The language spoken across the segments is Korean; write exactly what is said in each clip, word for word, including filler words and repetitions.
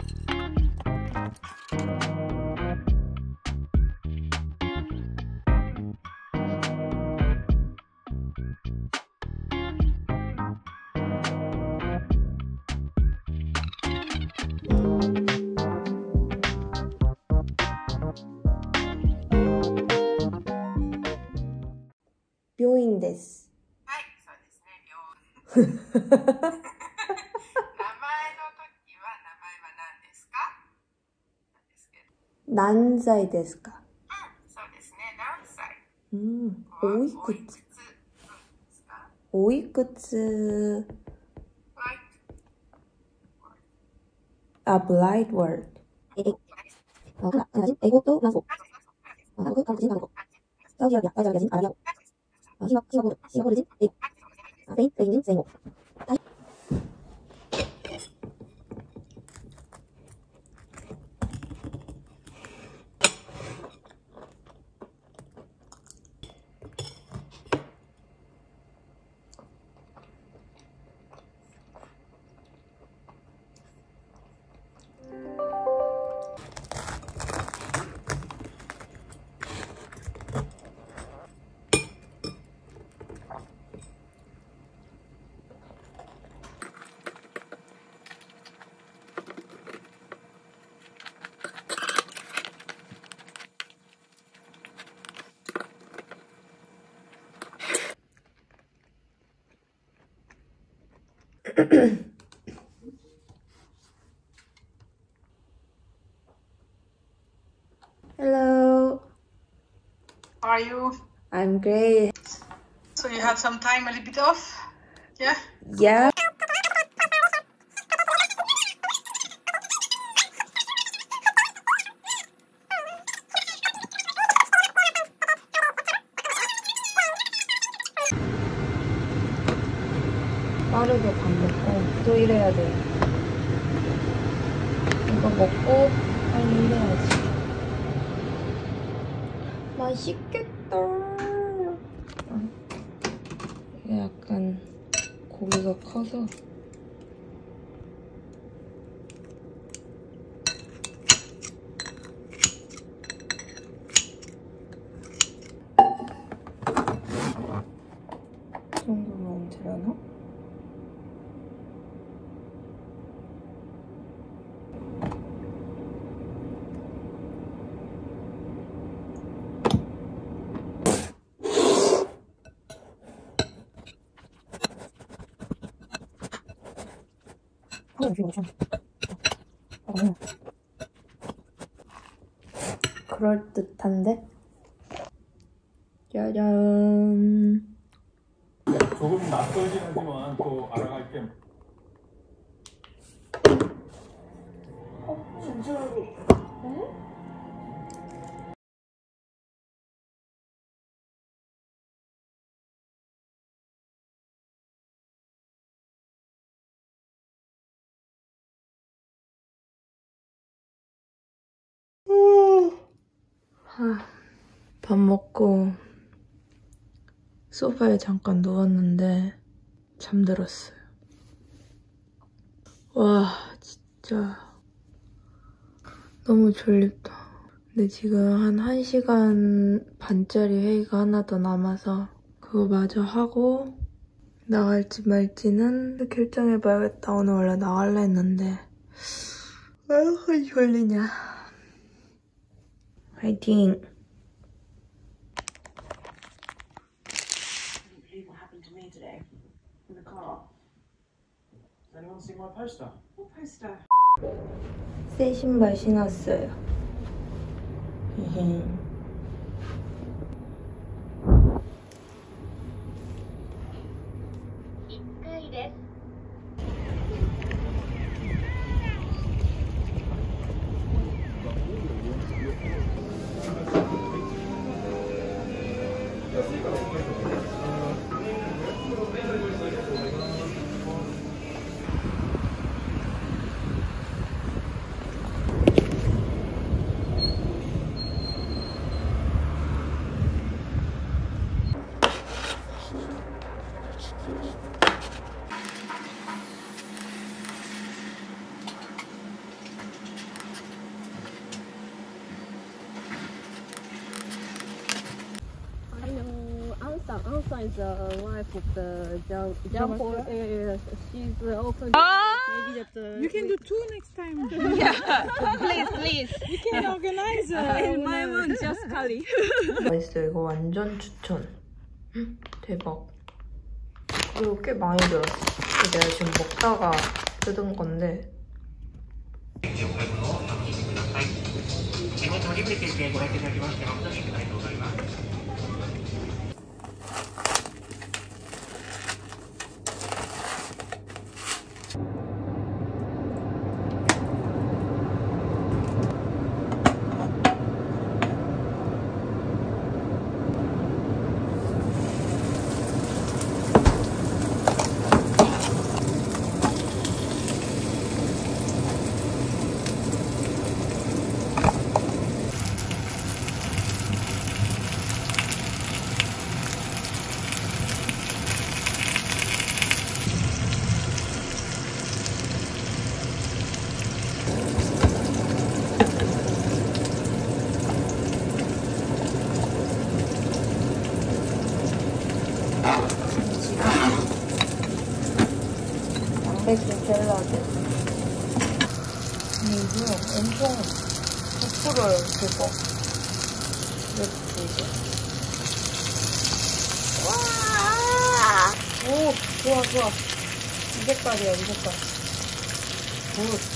病院です。 はい、そうですね、病院。名前の時は名前は何ですか？ 何歳ですか？ うん、そうですね、何歳？ うん、おいくつ？おいくつ？A blind word. 英語と何語？韓国人、韓国。サウジアラビア、サウジアラビア人、アラビア語。シンガポール、シンガポール人、英語。スペイン、スペイン人、スペイン語。タイ。Hello. How are you? I'm great. So you had some time a little bit off? Yeah? Yeah. 빠르게 밥 먹고 또 일해야 돼. 이거 먹고 빨리 일해야지. 맛있겠다. 이게 약간 고기가 커서 이 정도 넣으면 되려나? 그럴 듯한데? 짜잔. 조금 낯설긴 하지만 또 알아갈게. 어, 진짜로. 네? 밥 먹고 소파에 잠깐 누웠는데 잠들었어요. 와, 진짜 너무 졸립다. 근데 지금 한 1시간 반짜리 회의가 하나 더 남아서 그거 마저 하고 나갈지 말지는 결정해봐야겠다. 오늘 원래 나갈라 했는데 왜 졸리냐. 화이팅! Anyone see my poster? What poster? 새 신발 신었어요. one is the wife of the Jean Jean Paul. Uh, she's also Ah! maybe that. Uh, You can do two next time. yeah, please, please. You can organize. Uh, My one just Kali. 맛있어요. 이거 완전 추천. 대박. 그리고 꽤 많이 들었어. 내가 지금 먹다가 뜯은 건데. 양배추 샐러드. 이거 엄청 부풀어요, 그거. 이렇게. 와! 오, 좋아, 좋아. 이 색깔이야, 이 색깔. 굿.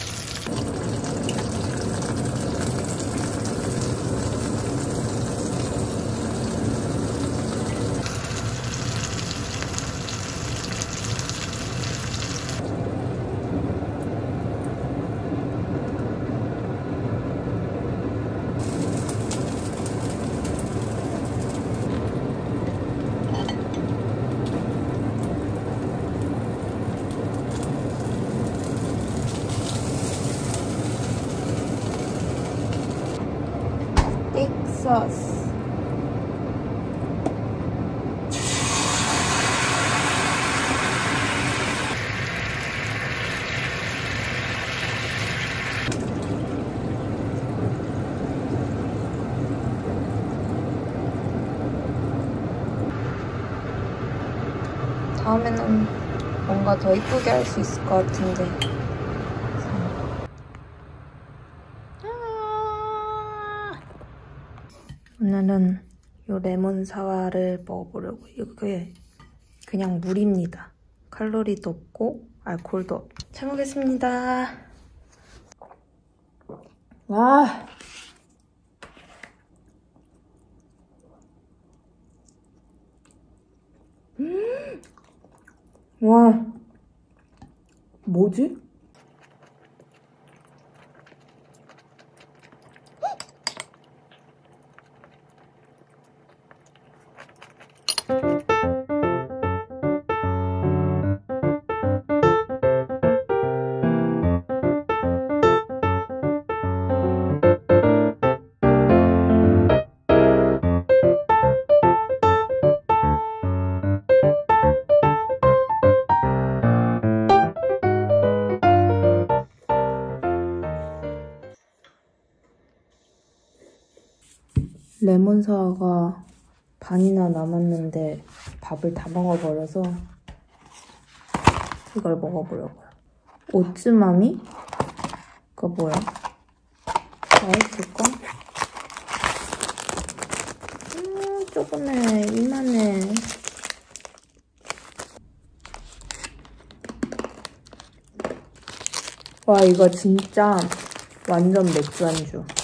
소스. 다음에는 뭔가 더 이쁘게 할 수 있을 것 같은데. 오늘은 요 레몬 사와를 먹어보려고. 이게 그냥 물입니다. 칼로리도 없고 알코올도 없고. 잘 먹겠습니다. 와. 음. 와. 뭐지? 레몬 사와가 반이나 남았는데 밥을 다 먹어버려서 이걸 먹어보려고요. 오츠마미? 그거 뭐야? 맛있을까? 음, 조그매, 이만해. 와, 이거 진짜 완전 맥주 안주.